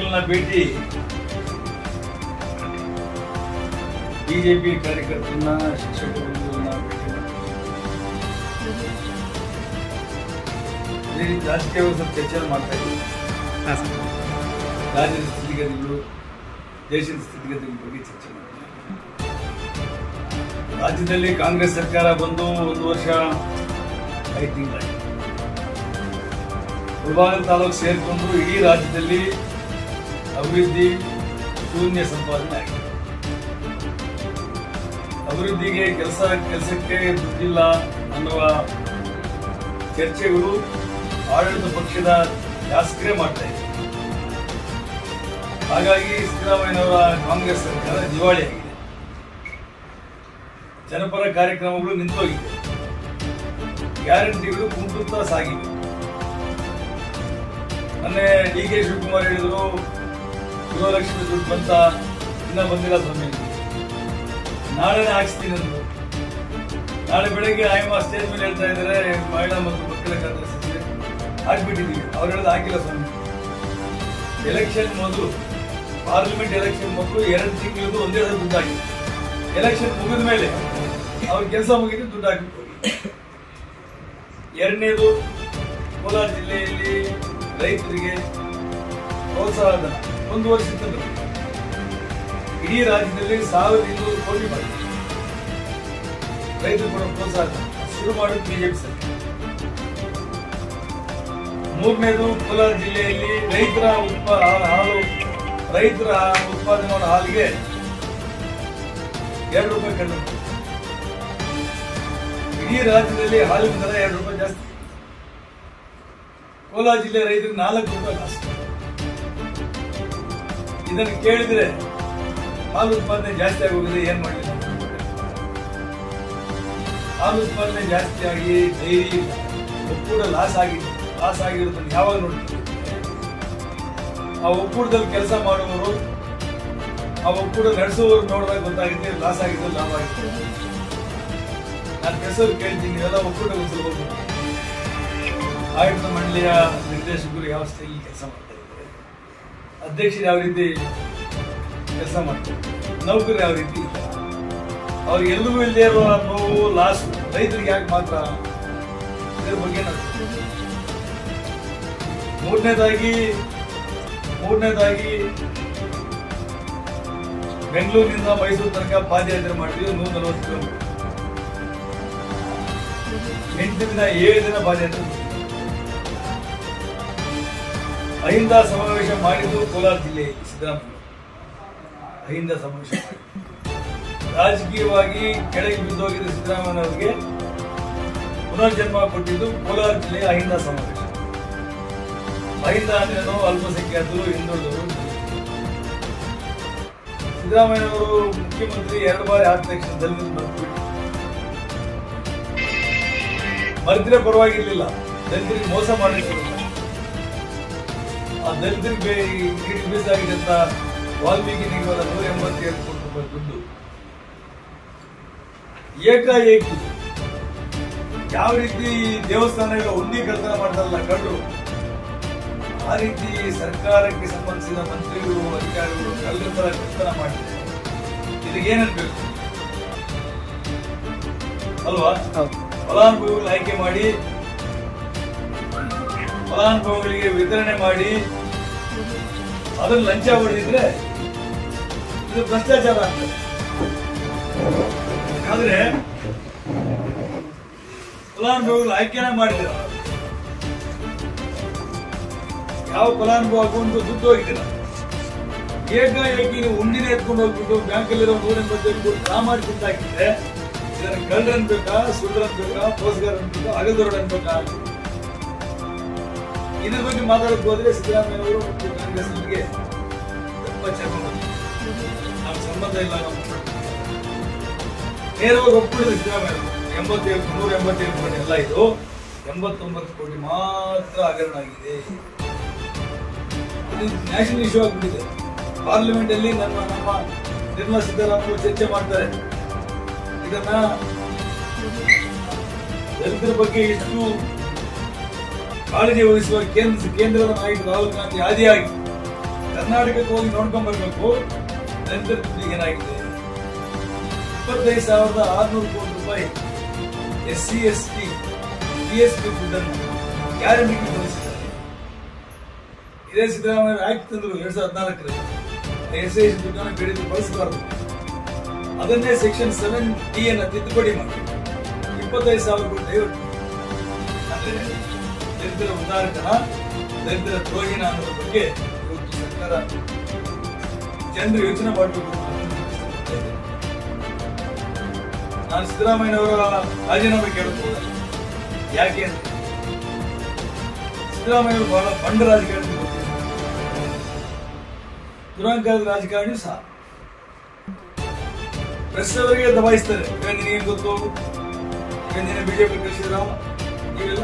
ಕಾರ್ಯಕರ್ತರುಗಳನ್ನ ಭೇಟಿ, ಬಿಜೆಪಿ ಕಾರ್ಯಕರ್ತರನ್ನ, ಶಿಕ್ಷಕರನ್ನ ಭೇಟಿ ಅದೇ ರೀತಿ ರಾಜಕೀಯ ಸ್ವಲ್ಪ ಚರ್ಚೆ ಮಾಡ್ತಾ ಇದ್ದೀವಿ. ರಾಜ್ಯದ ಸ್ಥಿತಿಗತಿಗಳು, ದೇಶದ ಸ್ಥಿತಿಗತಿಗಳ ಬಗ್ಗೆ ಚರ್ಚೆ ಮಾಡ್ತೀವಿ. ರಾಜ್ಯದಲ್ಲಿ ಕಾಂಗ್ರೆಸ್ ಸರ್ಕಾರ ಬಂದು 1 ವರ್ಷ 5 ತಿಂಗಳಾಗಿದೆ. ಮುಳಬಾಗಿಲು ತಾಲೂಕು ಸೇರಿಕೊಂಡು ಇಡೀ ರಾಜ್ಯದಲ್ಲಿ ಅಭಿವೃದ್ಧಿ ಶೂನ್ಯ ಸಂಪಾದನೆ ಆಗಿದೆ. ಅಭಿವೃದ್ಧಿಗೆ ಕೆಲಸಕ್ಕೆ ದುಡ್ಡಿಲ್ಲ ಅನ್ನುವ ಚರ್ಚೆಗಳು ಆಡಳಿತ ಪಕ್ಷದ ಶಾಸಕರೇ ಮಾಡ್ತಾ ಇದೆ. ಹಾಗಾಗಿ ಸಿದ್ದರಾಮಯ್ಯನವರ ಕಾಂಗ್ರೆಸ್ ಸರ್ಕಾರ ದಿವಾಳಿಯಾಗಿದೆ. ಜನಪರ ಕಾರ್ಯಕ್ರಮಗಳು ನಿಂತೋಗಿದೆ. ಗ್ಯಾರಂಟಿಗಳು ಕುಂಟುತ್ತಾ ಸಾಗಿವೆ. ಮೊನ್ನೆ ಡಿ.ಕೆ. ಶಿವಕುಮಾರ್ ಹೇಳಿದ್ರು, ಗೃಹಲಕ್ಷ್ಮಿ ದುಡ್ಡು ಬಂತ, ಇನ್ನ ಬಂದಿಲ್ಲ ಸ್ವಾಮಿ, ನಾಳೆನೇ ಹಾಕಿಸ್ತೀನಿ ಅಂದ್ರು. ನಾಳೆ ಬೆಳಗ್ಗೆ ಆಯಮ್ಮ ಸ್ಟೇಜ್ ಮೇಲೆ ಹೇಳ್ತಾ ಇದ್ದಾರೆ, ಮಹಿಳಾ ಮತ್ತು ಮಕ್ಕಳ ಖಾತೆ ಸಚಿವೆ ಹಾಕ್ಬಿಟ್ಟಿದ್ದೀವಿ. ಅವ್ರು ಹೇಳೋದು ಹಾಕಿಲ್ಲ ಸ್ವಾಮಿ. ಎಲೆಕ್ಷನ್ ಮೊದಲು, ಪಾರ್ಲಿಮೆಂಟ್ ಎಲೆಕ್ಷನ್ ಮೊದಲು 2 ತಿಂಗಳದ್ದು ಒಂದೇ ಸಲ ದುಡ್ಡು ಆಗಿದೆ. ಎಲೆಕ್ಷನ್ ಮುಗಿದ ಮೇಲೆ ಅವ್ರ ಕೆಲಸ ಮುಗಿದು ದುಡ್ಡು ಹಾಕಿಬಿಟ್ಟು ಹೋಗಿ. ಎರಡನೇದು, ಕೋಲಾರ ಜಿಲ್ಲೆಯಲ್ಲಿ ರೈತರಿಗೆ ಪ್ರೋತ್ಸಾಹ ಧನ 1 ವರ್ಷದಿಂದ ಇಡೀ ರಾಜ್ಯದಲ್ಲಿ 1200 ಕೋಟಿ ಮಾಡಿದೆ. ರೈತರು ಕೂಡ ಪ್ರೋತ್ಸಾಹ ಶುರು ಮಾಡೋದು ಬಿಜೆಪಿ ಸರ್ಕಾರ. ಮೂರನೇದು, ಕೋಲಾರ ಜಿಲ್ಲೆಯಲ್ಲಿ ರೈತರ ಉತ್ಪಾದನೆ ಮಾಡೋ ಹಾಲಿಗೆ 2 ರೂಪಾಯಿ ಕಡಿಮೆ. ಇಡೀ ರಾಜ್ಯದಲ್ಲಿ ಹಾಲಿನ ದರ 2 ರೂಪಾಯಿ ಜಾಸ್ತಿ. ಕೋಲಾರ ಜಿಲ್ಲೆ ರೈತರಿಗೆ 4 ರೂಪಾಯಿ ಲಾಸ್. ಇದನ್ನು ಕೇಳಿದ್ರೆ ಹಾಲು ಉತ್ಪಾದನೆ ಜಾಸ್ತಿ ಆಗೋಗಿದೆ, ಏನ್ ಮಾಡಲಿ? ಹಾಲು ಉತ್ಪಾದನೆ ಜಾಸ್ತಿ ಆಗಿ ಡೈರಿ ಒಕ್ಕೂಟ ಲಾಸ್ ಆಗಿರೋದನ್ನು ಯಾವಾಗ ನೋಡ್ತೀವಿ? ಆ ಒಕ್ಕೂಟದಲ್ಲಿ ಕೆಲಸ ಮಾಡುವವರು, ಆ ಒಕ್ಕೂಟ ನಡೆಸುವವರು ನೋಡಿದಾಗ ಗೊತ್ತಾಗುತ್ತೆ ಲಾಸ್ ಆಗಿದ್ದು ಲಾಭ ಆಗಿದೆ. ನಾನು ಕೆಲಸವ್ರು ಕೇಳ್ತೀನಿ, ಇವೆಲ್ಲ ಒಕ್ಕೂಟ ಹೋಗ್ಬೇಕು. ಆಡಳಿತ ಮಂಡಳಿಯ ನಿರ್ದೇಶಕರು ಯಾವ ಸ್ಟೈಲ್ ಕೆಲಸ ಮಾಡ್ತಾ ಇದ್ದಾರೆ, ಅಧ್ಯಕ್ಷರು ಯಾವ ರೀತಿ ಕೆಲಸ ಮಾಡ್ತಾರೆ, ನೌಕರರು ಯಾವ ರೀತಿ, ಅವ್ರಿಗೆಲ್ಲರಿಗೂ ಇಲ್ಲದೆ ಇರುವ ನೋವು, ಲಾಸ್ ರೈತರಿಗೆ ಯಾಕೆ ಮಾತ್ರ? ಇದ್ರ ಬಗ್ಗೆ ಮೂರನೇದಾಗಿ ಬೆಂಗಳೂರಿನಿಂದ ಮೈಸೂರು ತನಕ ಪಾದಯಾತ್ರೆ ಮಾಡಿದ್ವಿ. 140 ಕಿಲೋಮೀಟರ್, 8 ದಿನ 7 ದಿನ ಪಾದಯಾತ್ರೆ. ಅಹಿಂದ ಸಮಾವೇಶ ಮಾಡಿದ್ದು ಕೋಲಾರ ಜಿಲ್ಲೆಯಲ್ಲಿ ಸಿದ್ದರಾಮಯ್ಯ. ಅಹಿಂದ ಸಮಾವೇಶ ಮಾಡಿ ರಾಜಕೀಯವಾಗಿ ಕೆಳಗೆ ಬಿದ್ದೋಗಿದ್ದ ಸಿದ್ದರಾಮಯ್ಯನವರಿಗೆ ಪುನರ್ಜನ್ಮ ಕೊಟ್ಟಿದ್ದು ಕೋಲಾರ ಜಿಲ್ಲೆಯ ಅಹಿಂದ ಸಮಾವೇಶ. ಅಹಿಂದ ಅಂದ್ರೇನು? ಅಲ್ಪಸಂಖ್ಯಾತರು, ಹಿಂದುಳಿದವರು. ಸಿದ್ದರಾಮಯ್ಯನವರು ಮುಖ್ಯಮಂತ್ರಿ 2 ಬಾರಿ ಆದ ತಕ್ಷಣ ದಲಿತರು ಮರ್ತಿದ್ರೆ ಪರವಾಗಿರ್ಲಿಲ್ಲ, ದಲಿತರಿಗೆ ಮೋಸ ಮಾಡಿರ್ಲಿಲ್ಲ. ಆ ದಲಿತರಿಗೆ ರಿಲೀಸ್ ಅಂತ ವಾಲ್ಮೀಕಿ ನಿಗಮದ 187 ಕೋಟಿ ರೂಪಾಯಿ ದುಡ್ಡು ಏಕಾಏಕಿ ಯಾವ ರೀತಿ ದೇವಸ್ಥಾನಗಳ ಹುಂಡಿ ಕಳ್ತನ ಮಾಡ್ತಾರಲ್ಲ ಕಂಡು, ಆ ರೀತಿ ಸರ್ಕಾರಕ್ಕೆ ಸಂಬಂಧಿಸಿದ ಮಂತ್ರಿಗಳು, ಅಧಿಕಾರಿಗಳು ಕಳ್ಳರ ತರ ಕಳ್ತನ ಮಾಡಿದ್ದಾರೆ. ಇದಕ್ಕೇನನ್ಬೇಕು ಅಲ್ವಾ? ಫಲಾನುಭವಿಗಳು ಆಯ್ಕೆ ಮಾಡಿ, ಫಲಾನುಭವಿಗಳಿಗೆ ವಿತರಣೆ ಮಾಡಿ, ಅದನ್ನು ಲಂಚ ಹೊಡೆದಿದ್ರೆ ಇದು ಭ್ರಷ್ಟಾಚಾರ ಆಗ್ತದೆ. ಆದ್ರೆ ಫಲಾನುಭವಿಗಳು ಆಯ್ಕೆನ ಮಾಡಿದ್ರ, ಯಾವ ಫಲಾನುಭವ ಹಾಕೊಂಡು ದುಡ್ಡು ಹೋಗಿದ್ದೀರ, ಏಕಾಏಕಿ ನೀವು ಉಂಡಿನ ಎತ್ಕೊಂಡು ಹೋಗ್ಬಿಟ್ಟು ಬ್ಯಾಂಕಲ್ಲಿರೋ 185 ಕೋಟಿ ಡ್ರಾ ಮಾಡಿ ದುಡ್ಡಾಕಿದ್ರೆ ಇದನ್ನು ಕಳ್ಳರು ಅನ್ಬೇಕಾ, ಸುಳ್ಳು ಅನ್ಬೇಕಾ, ಮೋಸಗಾರ ಅನ್ಬೇಕಾ, ಅಗದೊರಡು ಅನ್ಬೇಕಾ? ಇದ್ರ ಬಗ್ಗೆ ಮಾತಾಡಕ್ ಹೋದ್ರೆ ಸಿದ್ದರಾಮಯ್ಯವರು ಮತ್ತು ಕಾಂಗ್ರೆಸ್ನವರಿಗೆ ತುಂಬಾ ಚೆನ್ನಾಗಿ ನಮ್ಮ ಸಂಬಂಧ ಇಲ್ಲ. ನಾವು ನೇರವಾಗಿ ಒಪ್ಪಿಡಿದ್ರು ಸಿದ್ದರಾಮಯ್ಯ 187 ಕೋಟಿ ಎಲ್ಲ ಇದು 89 ಕೋಟಿ ಮಾತ್ರ ಹಗರಣ ಆಗಿದೆ. ಇದು ನ್ಯಾಷನಲ್ ಇಶ್ಯೂ ಆಗ್ಬಿಟ್ಟಿದೆ. ಪಾರ್ಲಿಮೆಂಟ್ ಅಲ್ಲಿ ನಮ್ಮ ನಿರ್ಮಲಾ ಸೀತಾರಾಮನ್ ಚರ್ಚೆ ಮಾಡ್ತಾರೆ. ಇದನ್ನ ದಲಿತರ ಬಗ್ಗೆ ಎಷ್ಟು ಕಾಳಜಿ ವಹಿಸುವ ಕೇಂದ್ರದ ನಾಯಕ ರಾಹುಲ್ ಗಾಂಧಿ ಆದಿಯಾಗಿ ಕರ್ನಾಟಕಕ್ಕೆ ಹೋಗಿ ನೋಡ್ಕೊಂಡ್ ಬರ್ಬೇಕು. ದಲಿತರ ದುಡ್ಡಿಗೆ ಏನಾಗಿದೆ? 25,600 ಕೋಟಿ ರೂಪಾಯಿ SC ST PSP ದುಡ್ಡನ್ನು ಗ್ಯಾರಂಟಿಗೆ ಕೊಡಿಸಿದ್ದಾರೆ. ಇದೇ ಸಿದ್ದರಾಮಯ್ಯ ಆಕ್ಟ್ ತಂದ್ರು 2014ರಲ್ಲಿ. SC ದುಡ್ಡನ್ನು ಬೇಡಿದ್ದು ಬಳಸಬಾರದು. ಅದನ್ನೇ ಸೆಕ್ಷನ್ 7D ಅನ್ನು ತಿದ್ದುಪಡಿ ಮಾಡಿ 25,000 ಕೋಟಿ ಡೈವರ್ಟ್. ಅಂದ್ರೆ ದಲಿತರ ಉದಾರಕನ, ದಲಿತರ ದ್ರೋಹಿನ ಅನ್ನೋದ್ರ ಬಗ್ಗೆ ಇವತ್ತು ಸರ್ಕಾರ ಜನರು ಯೋಚನೆ ಮಾಡಬೇಕು. ನಾನು ಸಿದ್ದರಾಮಯ್ಯನವರ ರಾಜೀನಾಮೆ ಕೇಳಬಹುದು. ಯಾಕೆ ಅಂತ ಸಿದ್ದರಾಮಯ್ಯವರು ಬಹಳ ಬಂಡ ರಾಜಕಾರಣಿ, ದುರಂಕಾರದ ರಾಜಕಾರಣಿ ಸಹ. ಪ್ರೆಸ್ ಅವರಿಗೆ ದಬಾಯಿಸ್ತಾರೆ. ನಿನಗೇನು ಗೊತ್ತು, ನೀನು ಬಿಜೆಪಿ ಕಳಿಸಿದ್ರಾಮ, ನೀವೆಲ್ಲ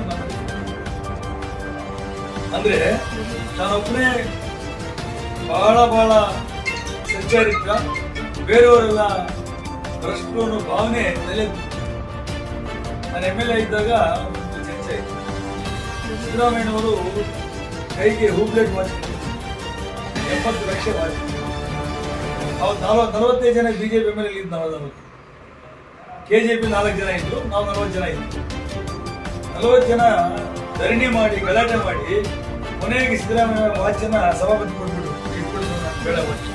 ಅಂದ್ರೆ ನಾನೊಬ್ಬನೇ ಬಹಳ ಬಹಳ ಸಚ್ಚಾರಿತ್ರ, ಬೇರೆಯವರೆಲ್ಲ ಭ್ರಷ್ಟರು ಅನ್ನೋ ಭಾವನೆ ತಲೆ. ನಾನು MLA ಇದ್ದಾಗ ಒಂದು ಚರ್ಚೆ ಆಯಿತು. ಸಿದ್ದರಾಮಯ್ಯನವರು ಕೈಗೆ ಹೂಬ್ಲೆಟ್ ವಾಚ್ 70 ಲಕ್ಷ ವಾಚ್. ಅವತ್ತು 45 ಜನ ಬಿಜೆಪಿ MLA ಇದ್ದು ನಾವು. KJP 4 ಜನ ಇದ್ರು, ನಾವು 40 ಜನ ಇದ್ದು. 40 ಜನ ಧರಣಿ ಮಾಡಿ ಗಲಾಟೆ ಮಾಡಿ ಕೊನೆಗೆ ಸಿದ್ದರಾಮಯ್ಯ ವಾಚನ ಸಭಾಪತಿ ಕೊಟ್ಬಿಟ್ಟು ಬೇಡ ವಾಚ್.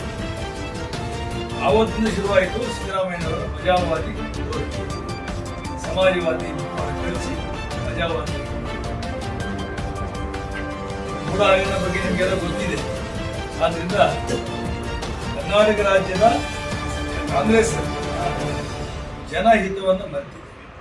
ಆವತ್ತಿಂದ ಶುರುವಾಯಿತು ಸಿದ್ದರಾಮಯ್ಯನವರ ಮಜಾವಾದಿ, ಸಮಾಜವಾದಿ ಕಳಿಸಿ ಮಜಾವಾದಿ. ಮೂಢ ಆಯೋಗದ ಬಗ್ಗೆ ನಿಮಗೆಲ್ಲ ಗೊತ್ತಿದೆ. ಆದ್ರಿಂದ ಕರ್ನಾಟಕ ರಾಜ್ಯದ ಕಾಂಗ್ರೆಸ್ ಜನಹಿತವನ್ನು ಮರೆತಿದೆ.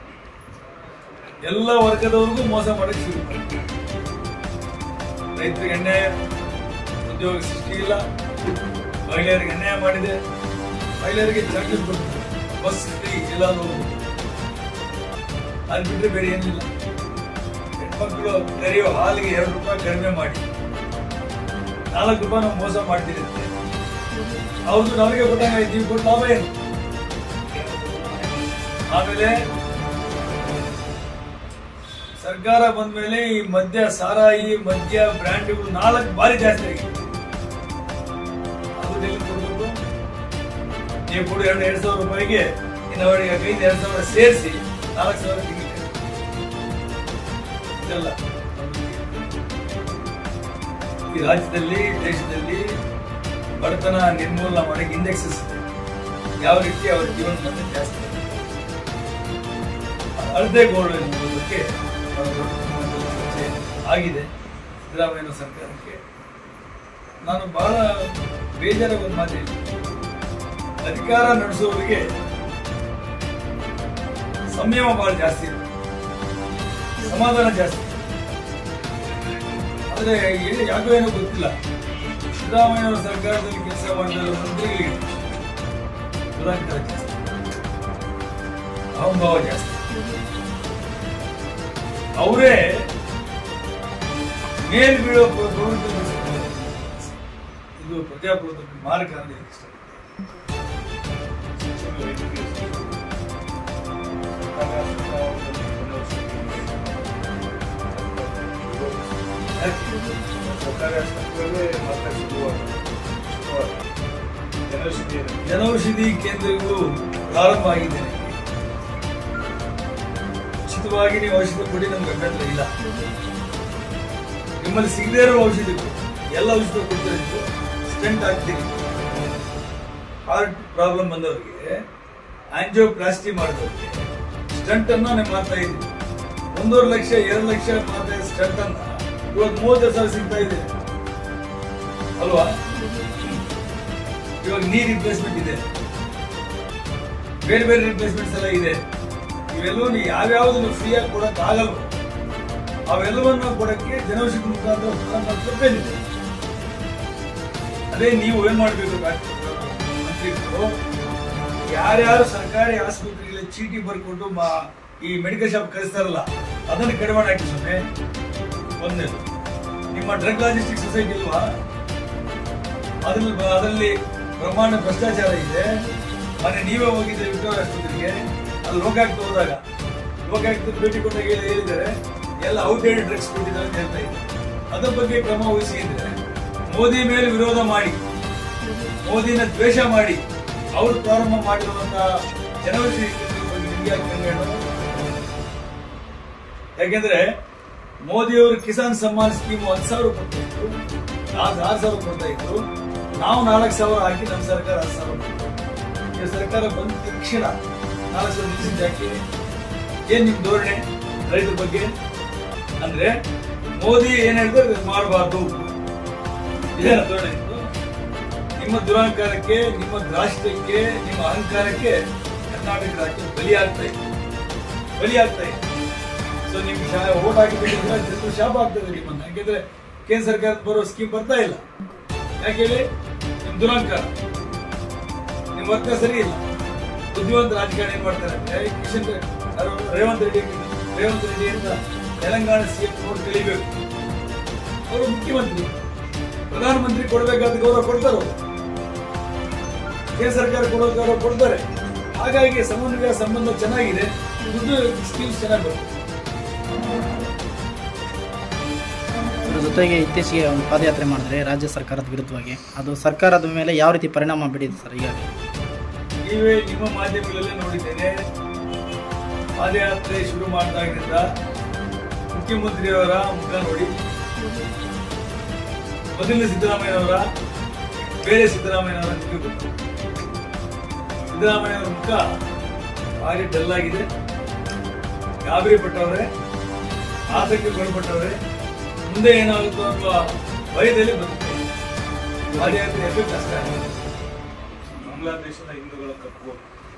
ಎಲ್ಲ ವರ್ಗದವರಿಗೂ ಮೋಸ ಮಾಡಕ್ಕೆ ಶುರು ಮಾಡಿದೆ. ರೈತರಿಗೆ ಅನ್ಯಾಯ, ಉದ್ಯೋಗ ಸೃಷ್ಟಿ ಇಲ್ಲ. ಮಹಿಳೆಯರಿಗೆ ಅನ್ಯಾಯ ಮಾಡಿದೆ. ಮಹಿಳೆಯರಿಗೆ ಚಾಕ್ಲೇಟ್ ಕೊಟ್ಟಿದೆ, ಬಸ್ ಫ್ರೀ ಎಲ್ಲ ಹೋಗ್ಬೋದು. ಅದು ಬಿಟ್ಟರೆ ಬೇರೆ ಏನಿಲ್ಲ. ಹೆಣ್ಮಕ್ಳು ಕರೆಯೋ ಹಾಲಿಗೆ 2 ರೂಪಾಯಿ ಕಡಿಮೆ ಮಾಡಿ 4 ರೂಪಾಯಿ ನಾವು ಮೋಸ ಮಾಡ್ತಿರುತ್ತೆ. ಅವ್ರದ್ದು ನಮಗೆ ಕೊಟ್ಟಂಗ ನೀವು ಕೊಟ್ಟು ಲಾಭ ಏನು? ಆಮೇಲೆ ಸರ್ಕಾರ ಬಂದ ಮೇಲೆ ಈ ಮದ್ಯ, ಸಾರಾಯಿ, ಮದ್ಯ ಬ್ರ್ಯಾಂಡ್ಗಳು 4 ಬಾರಿ ಜಾಸ್ತಿ ಆಗಿದೆ. ಅದು ಎಲ್ಲಿ ಕೊಡಬೇಕು? ನೀವು ಕೊಡು 2,000 ರೂಪಾಯಿಗೆ ಇನ್ನು ಅವರಿಗೆ 2,000 ಸೇರಿಸಿ 4,000 ತಿಂಗಳಿಗೆ ಇದೆಲ್ಲ. ಈ ರಾಜ್ಯದಲ್ಲಿ, ದೇಶದಲ್ಲಿ ಬಡತನ ನಿರ್ಮೂಲನೆ ಮಾಡಕ್ಕೆ ಇಂಡೆಕ್ಸಸ್ ಇದೆ. ಯಾವ ರೀತಿ ಅವರ ಜೀವನ ಮತ್ತೆ ಜಾಸ್ತಿ ಅರ್ಧೇ ಗೋಲ್ಡ್ ಎನ್ನುವುದಕ್ಕೆ ಚರ್ಚೆ ಆಗಿದೆ ಸಿದ್ದರಾಮಯ್ಯ ಸರ್ಕಾರಕ್ಕೆ. ನಾನು ಬಹಳ ಬೇಜಾರ ಒಂದು ಮಾತು, ಅಧಿಕಾರ ನಡೆಸುವವರಿಗೆ ಸಂಯಮ ಬಹಳ ಜಾಸ್ತಿ ಇದೆ, ಸಮಾಧಾನ ಜಾಸ್ತಿ. ಆದ್ರೆ ಯಾಕೋ ಏನೋ ಗೊತ್ತಿಲ್ಲ, ಸಿದ್ದರಾಮಯ್ಯ ಸರ್ಕಾರದಲ್ಲಿ ಕೆಲಸ ಮಾಡಿದ ಮಂತ್ರಿಗಳಿಗೆ ದುರಂಕಾರ ಜಾಸ್ತಿ, ಅಹಂಭಾವ ಜಾಸ್ತಿ. ಅವರೇ ಮೇಲ್ ಬೀಳೋ ಪ್ರವೃತ್ತಿ. ಇದು ಪ್ರಜಾಪ್ರಭುತ್ವಕ್ಕೆ ಮಾರಕ ಅಂತ ಇಷ್ಟ. ಜನೌಷಧಿ ಕೇಂದ್ರಗಳು ಪ್ರಾರಂಭ ಆಗಿದೆ. ಉಚಿತವಾಗಿ ನೀವು ಔಷಧಿ ಕೊಡಿ, ನಮ್ಗೆ ಅಭ್ಯಂತರ ಇಲ್ಲ. ನಿಮ್ಮಲ್ಲಿ ಸಿಗದೇ ಇರೋ ಔಷಧಿಗಳು ಎಲ್ಲ ಔಷಧ ಕೊಡ್ತಾರೆ. ಸ್ಟೆಂಟ್ ಹಾಕ್ತೀರಿ, ಹಾರ್ಟ್ ಪ್ರಾಬ್ಲಮ್ ಬಂದವರಿಗೆ, ಆಂಜಿಯೋಪ್ಲಾಸ್ಟಿ ಮಾಡಿದವರಿಗೆ ಸ್ಟಂಟ್ ಅನ್ನ ನೀವು ಮಾಡ್ತಾ ಇದ್ದೀವಿ. 1.5 ಲಕ್ಷ 2 ಲಕ್ಷ ಮಾಡ್ತಾ ಇದ್ದ ಸ್ಟಂಟ್ ಅನ್ನ ಇವತ್ತು 30,000 ಸಿಗ್ತಾ ಇದೆ ಅಲ್ವಾ? ಇವಾಗ ನೀ ರಿಪ್ಲೇಸ್ಮೆಂಟ್ ಇದೆ, ಬೇರೆ ಬೇರೆ ರಿಪ್ಲೇಸ್ಮೆಂಟ್ಸ್ ಎಲ್ಲ ಇದೆ. ಇವೆಲ್ಲವೂ ಯಾವ್ಯಾವ್ದು ಫ್ರೀಯಾಗಿ ಕೊಡಕ್ ಆಗಲ್ವೋ ಅವೆಲ್ಲವನ್ನ ಕೊಡಕ್ಕೆ ಜನೌಷಧಿ ಮುಖಾಂತರ ತಪ್ಪೇನಿದೆ. ಅದೇ ನೀವು ಏನ್ ಮಾಡ್ಬೇಕು ಮಂತ್ರಿಗಳು, ಯಾರ್ಯಾರು ಸರ್ಕಾರಿ ಆಸ್ಪತ್ರೆಗಳಲ್ಲಿ ಚೀಟಿ ಬರ್ಕೊಂಡು ಈ ಮೆಡಿಕಲ್ ಶಾಪ್ ಕಳಿಸ್ತಾರಲ್ಲ ಅದನ್ನು ಕಡಿವಾಣ ಹಾಕಿ. ಸುಮ್ಮನೆ ಒಂದೇದು ನಿಮ್ಮ ಡ್ರಗ್ ಲಾಜಿಸ್ಟಿಕ್ ಸೊಸೈಟಿ ಇಲ್ವಾ, ಅದರಲ್ಲಿ ಬ್ರಹ್ಮಾಂಡ ಭ್ರಷ್ಟಾಚಾರ ಇದೆ. ಮೊನ್ನೆ ನೀವೇ ಹೋಗಿದ್ರೆ ವಿಕ್ಟೋರಿಯಾ ಆಸ್ಪತ್ರೆಗೆ, ಅಲ್ಲಿ ಲೋಕಾಯುಕ್ತ ಹೋದಾಗ ಲೋಕಾಯುಕ್ತ ಭೇಟಿ ಕೊಟ್ಟಾಗ ಹೇಳಿದ್ದಾರೆ ಎಲ್ಲ ಔಟ್ಡೇಟೆಡ್ ಡ್ರಗ್ಸ್ ಕೊಟ್ಟಿದ್ದಾರೆ ಅಂತ ಹೇಳ್ತಾ ಇದ್ದಾರೆ. ಅದರ ಬಗ್ಗೆ ಕ್ರಮ ವಹಿಸಿ ಇದ್ರೆ ಮೋದಿ ಮೇಲೆ ವಿರೋಧ ಮಾಡಿ, ಮೋದಿನ ದ್ವೇಷ ಮಾಡಿ ಅವರು ಪ್ರಾರಂಭ ಮಾಡಿರುವಂತಹ ಜನವರಿ ನಿಮ್ಗೆ ಯಾಕೆಂದ್ರೆ ಮೋದಿಯವರು ಕಿಸಾನ್ ಸಮ್ಮಾನ್ ಸ್ಕೀಮ್ 10,000 ಕೊಡ್ತಾ ಇದ್ರು, 6,000 ಕೊಡ್ತಾ ಇದ್ರು. ನಾವು 4,000 ಹಾಕಿ ನಮ್ಮ ಸರ್ಕಾರ 10,000 ಸರ್ಕಾರ ಬಂದ ತಕ್ಷಣ 4,000 ನಿಲ್ಲಿಸಿದ್ದು ಯಾಕೆ? ಏನ್ ನಿಮ್ ಧೋರಣೆ ರೈತರ ಬಗ್ಗೆ? ಅಂದ್ರೆ ಮೋದಿ ಏನ್ ಹೇಳಿದ್ರೆ ಮಾಡಬಾರ್ದು, ಇದೇನ ಧೋರಣೆ? ನಿಮ್ಮ ದುರಹಂಕಾರಕ್ಕೆ, ನಿಮ್ಮ ದ್ರಾಷ್ಟ್ಯಕ್ಕೆ, ನಿಮ್ಮ ಅಹಂಕಾರಕ್ಕೆ ಕರ್ನಾಟಕ ರಾಜ್ಯ ಬಲಿಯಾಗ್ತಾ ಇದೆ. ಸೊ ನಿಮ್ಗೆ ಓಟ್ ಹಾಕಿದ್ರೆ ಜನರು ಶಾಪ ಆಗ್ತದೆ ನಿಮ್ಮನ್ನ. ಯಾಕೆಂದ್ರೆ ಕೇಂದ್ರ ಸರ್ಕಾರದ ಬರೋ ಸ್ಕೀಮ್ ಬರ್ತಾ ಇಲ್ಲ. ಯಾಕೆ ಹೇಳಿ? ನಿಮ್ ದುರಹಂಕಾರ, ನಿಮ್ ವರ್ಗ ಸರಿ ಇಲ್ಲ. ಬುದ್ಧಿವಂತ ರಾಜಕಾರಣ ಏನ್ ಮಾಡ್ತಾರೆ ಅಂದ್ರೆ ರೇವಂತ್ ರೆಡ್ಡಿ ಅಂತ ತೆಲಂಗಾಣ ಸಿಎಂ ನೋಡಿ ಕಲಿಬೇಕು. ಅವರು ಮುಖ್ಯಮಂತ್ರಿ, ಪ್ರಧಾನಮಂತ್ರಿ ಕೊಡಬೇಕಾದ ಗೌರವ ಕೊಡ್ತಾರೆ, ಕೇಂದ್ರ ಸರ್ಕಾರ ಕೊಡೋ ಗೌರವ ಕೊಡ್ತಾರೆ. ಹಾಗಾಗಿ ಸಮನ್ವಯ ಸಂಬಂಧ ಚೆನ್ನಾಗಿದೆ, ದುಡ್ಡು ಸ್ಕೀಮ್ಸ್ ಚೆನ್ನಾಗಿ ಬರುತ್ತೆ. ಜೊತೆಗೆ ಇತ್ತೀಚೆಗೆ ಒಂದು ಪಾದಯಾತ್ರೆ ಮಾಡಿದ್ರೆ ರಾಜ್ಯ ಸರ್ಕಾರದ ವಿರುದ್ಧವಾಗಿ, ಅದು ಸರ್ಕಾರದ ಮೇಲೆ ಯಾವ ರೀತಿ ಪರಿಣಾಮ ಬೀರಿದೆ ಸರ್? ಹೀಗಾಗಿ ನೀವೇ ನಿಮ್ಮ ಮಾಧ್ಯಮಗಳಲ್ಲೇ ನೋಡಿದ್ದೇನೆ, ಪಾದಯಾತ್ರೆ ಶುರು ಮಾಡಿದಾಗಿನಿಂದ ಮುಖ್ಯಮಂತ್ರಿಯವರ ಮುಖ ನೋಡಿ, ಮೊದಲಿನ ಸಿದ್ದರಾಮಯ್ಯನವರ, ಬೇರೆ ಸಿದ್ದರಾಮಯ್ಯನವರ ಸಿದ್ದರಾಮಯ್ಯನವರ ಮುಖ ಭಾರಿ ಡಲ್ ಆಗಿದೆ. ಗಾಬರಿ ಪಟ್ಟವ್ರೆ, ಆತಂಕಗೊಳಪಟ್ಟವ್ರೆ. ಮುಂದೆ ಏನಾಗುತ್ತೋ ಅನ್ನುವ ಭಯದಲ್ಲಿ ಬರುತ್ತೆ. ಪಾದಯಾತ್ರೆ ಎಫೆಕ್ಟ್ ಅಷ್ಟೇ. ಬಾಂಗ್ಲಾದೇಶದ ಹಿಂದೂಗಳ ಕಪ್ಪು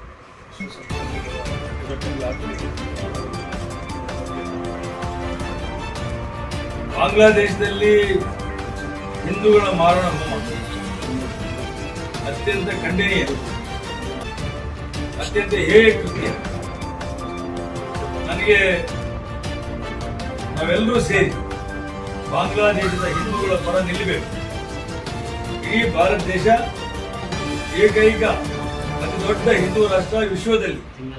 ಬಾಂಗ್ಲಾದೇಶದಲ್ಲಿ ಹಿಂದೂಗಳ ಮಾರಣ ಹೋಮ ಅತ್ಯಂತ ಖಂಡನೀಯ, ಅತ್ಯಂತ ಹೇಯ ಕೃತ್ಯ. ನನಗೆ ನಾವೆಲ್ಲರೂ ಸೇರಿ ಬಾಂಗ್ಲಾದೇಶದ ಹಿಂದೂಗಳ ಪರ ನಿಲ್ಲಬೇಕು. ಇಡೀ ಭಾರತ ದೇಶ ಏಕೈಕ ಅತಿ ದೊಡ್ಡ ಹಿಂದೂ ರಾಷ್ಟ್ರ ವಿಶ್ವದಲ್ಲಿ.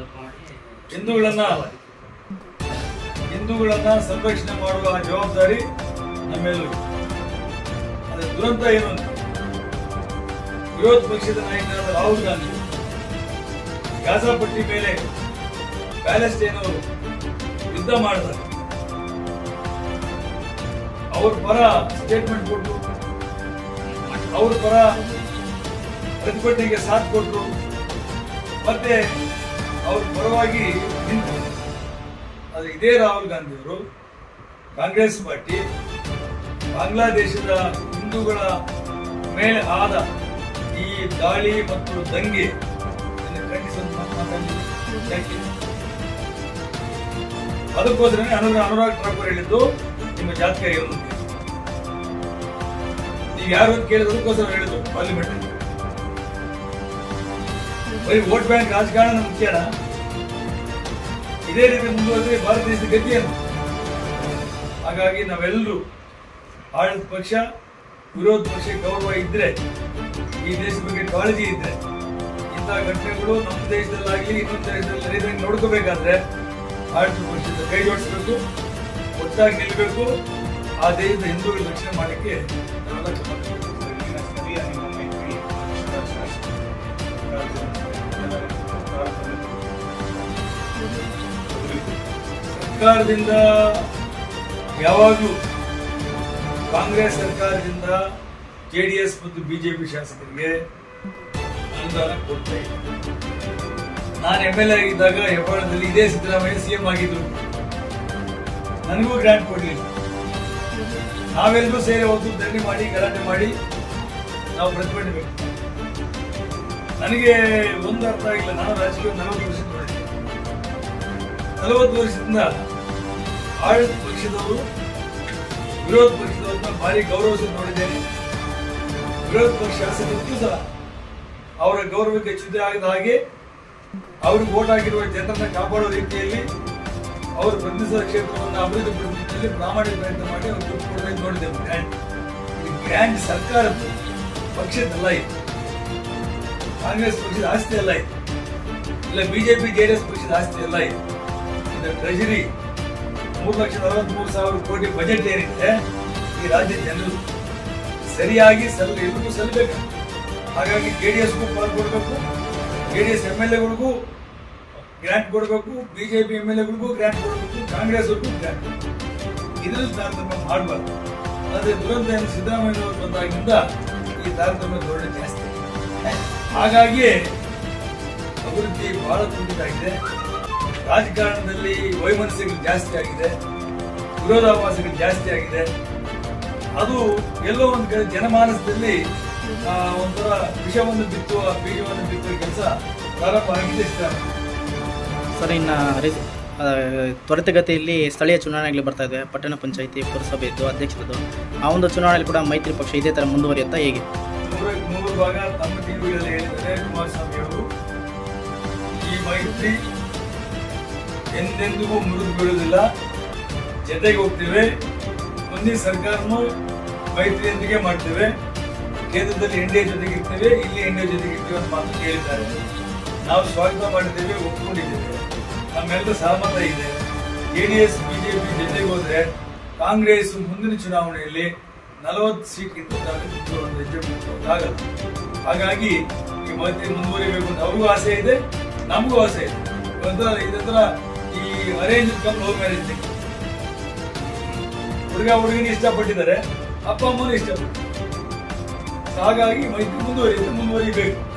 ಹಿಂದೂಗಳನ್ನ ಸಂರಕ್ಷಣೆ ಮಾಡುವ ಜವಾಬ್ದಾರಿ ನಮ್ಮೆಲ್ಲರೂ. ಅದರ ದುರಂತ ಏನು ಅಂತ ವಿರೋಧ ಪಕ್ಷದ ನಾಯಕರಾದ ರಾಹುಲ್ ಗಾಂಧಿ ಗಾಜಾ ಪಟ್ಟಿ ಮೇಲೆ ಪ್ಯಾಲೆಸ್ಟೈನ್ ಅವರು ಯುದ್ಧ ಮಾಡಿದ್ದಾರೆ. ಅವ್ರ ಪರ ಸ್ಟೇಟ್ಮೆಂಟ್ ಕೊಟ್ಟರು, ಅವ್ರ ಪರ ಪ್ರತಿಭಟನೆಗೆ ಸಾಥ್ ಕೊಟ್ಟರು, ಮತ್ತೆ ಅವ್ರ ಪರವಾಗಿ ನಿಂತು. ಆದ್ರೆ ಇದೇ ರಾಹುಲ್ ಗಾಂಧಿ ಅವರು ಕಾಂಗ್ರೆಸ್ ಪಾರ್ಟಿ ಬಾಂಗ್ಲಾದೇಶದ ಹಿಂದೂಗಳ ಮೇಲೆ ಆದ ಈ ದಾಳಿ ಮತ್ತು ದಂಗೆ ಖಂಡಿಸಲು ಮಾತಾಡಿ. ಅದಕ್ಕೋಸ್ಕರ ಅನುರಾಗ್ ಠಾಕೂರ್ ಹೇಳಿದ್ದು ನಿಮ್ಮ ಜಾತಿಯ ಏನು ನೀವು ಯಾರು ಅಂತ ಕೇಳಿದಕ್ಕೋಸ್ಕರ ಹೇಳಿದ್ರು ಪಾರ್ಲಿಮೆಂಟ್ ಅಲ್ಲಿ. ಬರೀ ವೋಟ್ ಬ್ಯಾಂಕ್ ರಾಜಕಾರಣ ಮುಖ್ಯನ? ಇದೇ ರೀತಿ ಮುಂದುವರೆದ್ರೆ ಭಾರತ ದೇಶದ ಗತಿಯನ್ನು. ಹಾಗಾಗಿ ನಾವೆಲ್ಲರೂ ಆಡಳಿತ ಪಕ್ಷ, ವಿರೋಧ ಪಕ್ಷ ಗೌರವ ಇದ್ರೆ, ಈ ದೇಶದ ಬಗ್ಗೆ ಕಾಳಜಿ ಇದ್ರೆ, ಇಂತಹ ಘಟನೆಗಳು ನಮ್ಮ ದೇಶದಲ್ಲಾಗ್ಲಿ ಇನ್ನೊಂದು ದೇಶದಲ್ಲಿ ನಡೆದಂಗೆ ನೋಡ್ಕೋಬೇಕಾದ್ರೆ ಆಡಳಿತ ಪಕ್ಷದ ಕೈ ಜೋಡಿಸಬೇಕು, ಒಟ್ಟಾಗಿ ನಿಲ್ಲಬೇಕು. ಆ ದೇಶದ ಹಿಂದೂಗಳ ರಕ್ಷಣೆ ಮಾಡಲಿಕ್ಕೆ ನಾವೆಲ್ಲ ಸ್ಥಳೀಯ ನಿಮ್ಮ ಮೈತ್ರಿ ಸರ್ಕಾರದಿಂದ ಯಾವಾಗಲೂ ಕಾಂಗ್ರೆಸ್ ಸರ್ಕಾರದಿಂದ ಜೆಡಿಎಸ್ ಮತ್ತು ಬಿಜೆಪಿ ಶಾಸಕರಿಗೆ ಅನುದಾನ ಕೊಡ್ತಾ ಇದೆ. ನಾನು MLA ಆಗಿದ್ದಾಗ ಹೆಬ್ಬಾಳದಲ್ಲಿ ಇದೇ ಸಿದ್ದರಾಮಯ್ಯ CM ಆಗಿದ್ರು, ನನಗೂ ಗ್ರಾಂಟ್ ಕೊಡ್ಲಿಲ್ಲ. ನಾವೆಲ್ಲರೂ ಸೇರಿ ಹೋದ್ದು ಧರಣಿ ಮಾಡಿ, ಗಲಾಟೆ ಮಾಡಿ ನಾವು ಪ್ರತಿಭಟನೆ ಬೇಕು. ನನಗೆ ಒಂದು ಅರ್ಥ ಆಗಿಲ್ಲ. ನಾನು ರಾಜಕೀಯ 40 ವರ್ಷ ನೋಡಿದ್ದೆ. 40 ವರ್ಷದಿಂದ ಆಡಳಿತ ಪಕ್ಷದವರು ವಿರೋಧ ಪಕ್ಷದವ್ರನ್ನ ಭಾರಿ ಗೌರವಿಸಿ ನೋಡಿದ್ದೇನೆ. ವಿರೋಧ ಪಕ್ಷ ಶಾಸಕರಿಗೂ ಸಹ ಅವರ ಗೌರವಕ್ಕೆ ಚ್ಯುತಿ ಆಗದ ಹಾಗೆ, ಅವ್ರಿಗೆ ವೋಟ್ ಆಗಿರುವ ಜನರನ್ನ ಕಾಪಾಡುವ ರೀತಿಯಲ್ಲಿ, ಅವರು ಪ್ರತಿನಿಧಿಸುವ ಕ್ಷೇತ್ರವನ್ನು ಅಭಿವೃದ್ಧಿಪಡಿಸುವ ನಿಟ್ಟಿನಲ್ಲಿ ಪ್ರಾಮಾಣಿಕ ಪ್ರಯತ್ನ ಮಾಡಿ ಅವರು ದುಡ್ಡು ಕೊಡೋದು ನೋಡಿದ್ದೇವೆ. ಗ್ರ್ಯಾಂಡ್ ಸರ್ಕಾರದ್ದು, ಪಕ್ಷದಲ್ಲ ಇದು, ಕಾಂಗ್ರೆಸ್ ಪಕ್ಷದ ಆಸ್ತಿ ಅಲ್ಲ ಇದು, ಇಲ್ಲ ಬಿಜೆಪಿ ಜೆಡಿಎಸ್ ಪಕ್ಷದ ಆಸ್ತಿ ಅಲ್ಲ ಇದು. ಇದು ಟ್ರೆಜರಿ 3,63,000 ಕೋಟಿ ಬಜೆಟ್ ಏನಿದೆ ಈ ರಾಜ್ಯದ ಜನರು ಸರಿಯಾಗಿ ಎಲ್ರಿಗೂ ಸಲ್ಲಬೇಕು. ಹಾಗಾಗಿ JDSಗೂ ಪಾಲ್ ಕೊಡಬೇಕು, JDS MLAಗಳಿಗೂ ಗ್ರಾಂಟ್ ಕೊಡಬೇಕು, BJP MLAಗಳಿಗೂ ಗ್ರಾಂಟ್ ಕೊಡಬೇಕು, ಕಾಂಗ್ರೆಸ್ ಅವ್ರಿಗೂ ಗ್ರಾಂಟ್ ಕೊಡಬೇಕು. ಇದರಲ್ಲಿ ತಾರತಮ್ಯ ಮಾಡಬಾರ್ದು. ಆದರೆ ದುರಂತ ಏನು, ಸಿದ್ದರಾಮಯ್ಯ ಅವರು ಬಂದಾಗಿಂದ ಈ ತಾರತಮ್ಯ ಧೋರಣೆ ಜಾಸ್ತಿ. ಹಾಗಾಗಿ ಅಭಿವೃದ್ಧಿ ಬಹಳ ಕುಂಠಿತಾಗಿದೆ. ರಾಜಕಾರಣದಲ್ಲಿ ವೈಮನಸ್ಯಗಳು ಜಾಸ್ತಿ ಆಗಿದೆ, ವಿರೋಧಾಭಾಸಗಳು ಜಾಸ್ತಿ ಆಗಿದೆ. ಅದು ಎಲ್ಲೋ ಒಂದ್ ಕಡೆ ಜನಮಾನಸದಲ್ಲಿ ಒಂಥರ ವಿಷವನ್ನು ಬಿತ್ತುವ, ಬೀಜವನ್ನು ಬಿತ್ತುವ ಕೆಲಸ ಪ್ರಾರಂಭ ಆಗಿದೆ. ಸರ್, ಇನ್ನು ತ್ವರಿತಗತಿಯಲ್ಲಿ ಸ್ಥಳೀಯ ಚುನಾವಣೆಗಳು ಬರ್ತಾ ಇದೆ. ಪಟ್ಟಣ ಪಂಚಾಯಿತಿ, ಪುರಸಭೆದ್ದು, ಅಧ್ಯಕ್ಷರದ್ದು. ಆ ಒಂದು ಚುನಾವಣೆಯಲ್ಲಿ ಕೂಡ ಮೈತ್ರಿ ಪಕ್ಷ ಇದೇ ಥರ ಮುಂದುವರಿಯುತ್ತಾ ಹೇಗೆ? 100 ಭಾಗ ತಮ್ಮ ಟಿವಿಗಳಲ್ಲಿ ಹೇಳಿದ್ದಾರೆ ಕುಮಾರಸ್ವಾಮಿ ಅವರು. ಈ ಮೈತ್ರಿ ಎಂದೆಂದಿಗೂ ಮುರಿದು ಬೀಳುವುದಿಲ್ಲ, ಜೊತೆಗೆ ಹೋಗ್ತೇವೆ. ಮುಂದಿನ ಸರ್ಕಾರನು ಮೈತ್ರಿಯೊಂದಿಗೆ ಮಾಡ್ತೇವೆ. ಕೇಂದ್ರದಲ್ಲಿ NDA ಜೊತೆಗೆ ಇರ್ತೇವೆ, ಇಲ್ಲಿ NDA ಜೊತೆಗೆ ಇರ್ತೇವೆ ಅಂತ ಮಾತು ಹೇಳಿದ್ದಾರೆ. ನಾವು ಸ್ವಾಗತ ಮಾಡಿದ್ದೇವೆ, ಒಪ್ಕೊಂಡಿದ್ದೇವೆ. ನಮ್ಮೆಲ್ಲರ ಸಹಮತ ಇದೆ. JDS BJP ಜೊತೆಗೆ ಹೋದ್ರೆ ಕಾಂಗ್ರೆಸ್ ಮುಂದಿನ ಚುನಾವಣೆಯಲ್ಲಿ 40 ಸೀಟ್ಗಿಂತ ಆಗಲ್ಲ. ಹಾಗಾಗಿ ಈ ಮೈತ್ರಿ ಮುಂದುವರಿಬೇಕು ಅಂತ ಅವ್ರಿಗೂ ಆಸೆ ಇದೆ, ನಮಗೂ ಆಸೆ ಇದೆ. ಇದರ ಈ ಅರೇಂಜ್ ಕಮ್ ಲವ್ ಮ್ಯಾರೇಜ್, ಹುಡುಗಿನ ಇಷ್ಟಪಟ್ಟಿದ್ದಾರೆ, ಅಪ್ಪ ಅಮ್ಮನೂ ಇಷ್ಟಪಟ್ಟಿದ್ದಾರೆ. ಹಾಗಾಗಿ ಮೈತ್ರಿ ಮುಂದುವರಿಬೇಕು.